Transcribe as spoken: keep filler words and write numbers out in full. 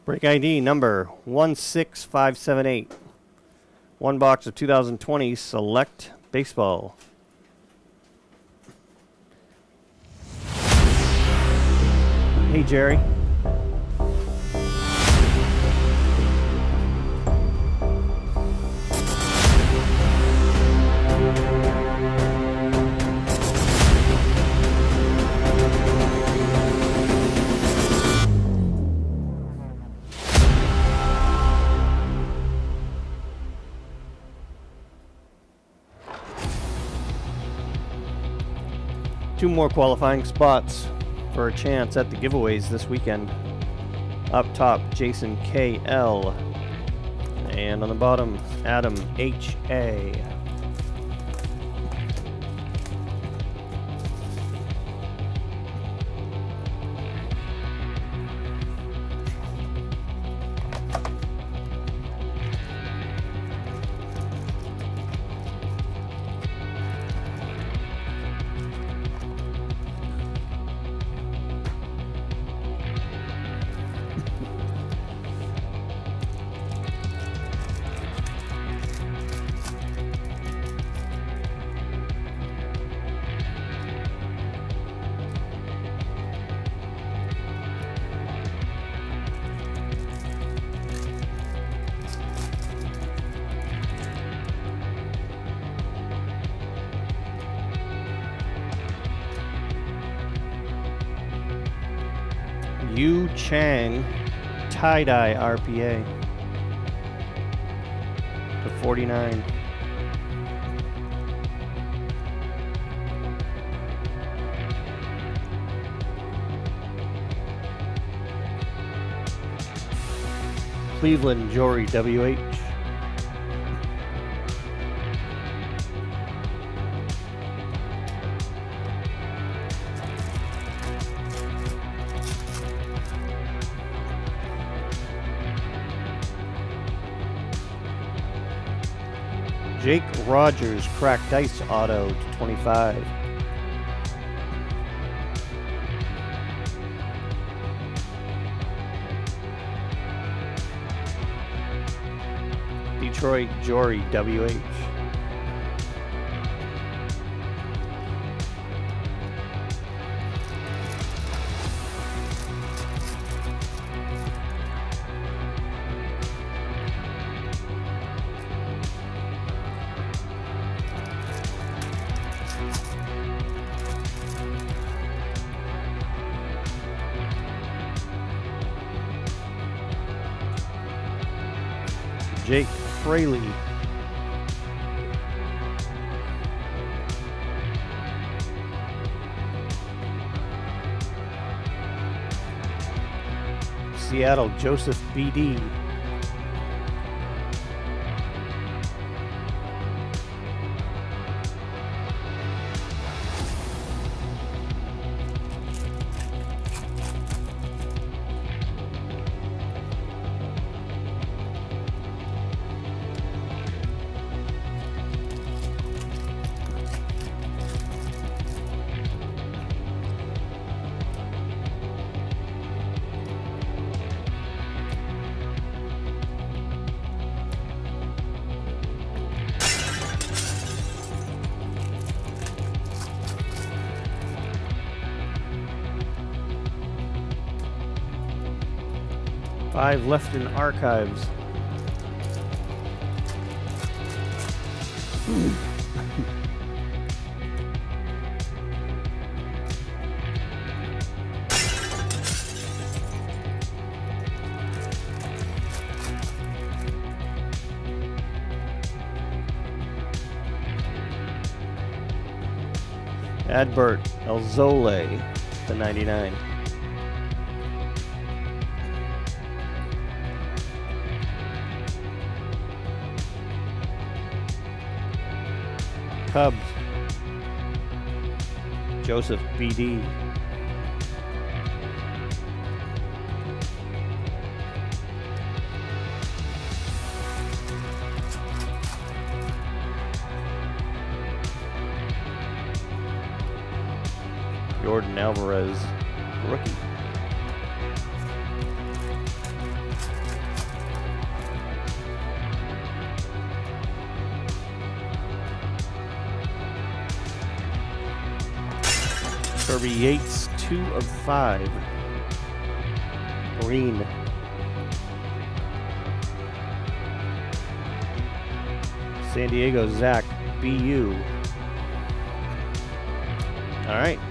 Break I D number one six five seven eight. One box of two thousand twenty Select Baseball. Hey, Jerry. Two more qualifying spots for a chance at the giveaways this weekend. Up top, Jason K L. And on the bottom, Adam H A. Yu Chang tie-dye R P A to forty-nine. Cleveland Jory W H. Jake Rogers cracked ice auto to twenty-five. Detroit Jory W H. Jake Fraley. Seattle Joseph B D. Five left in archives. Adbert Elzole to ninety-nine. Cubs, Joseph B D. Jordan Alvarez, rookie. Kirby Yates, two of five. Green. San Diego, Zach, B U. All right.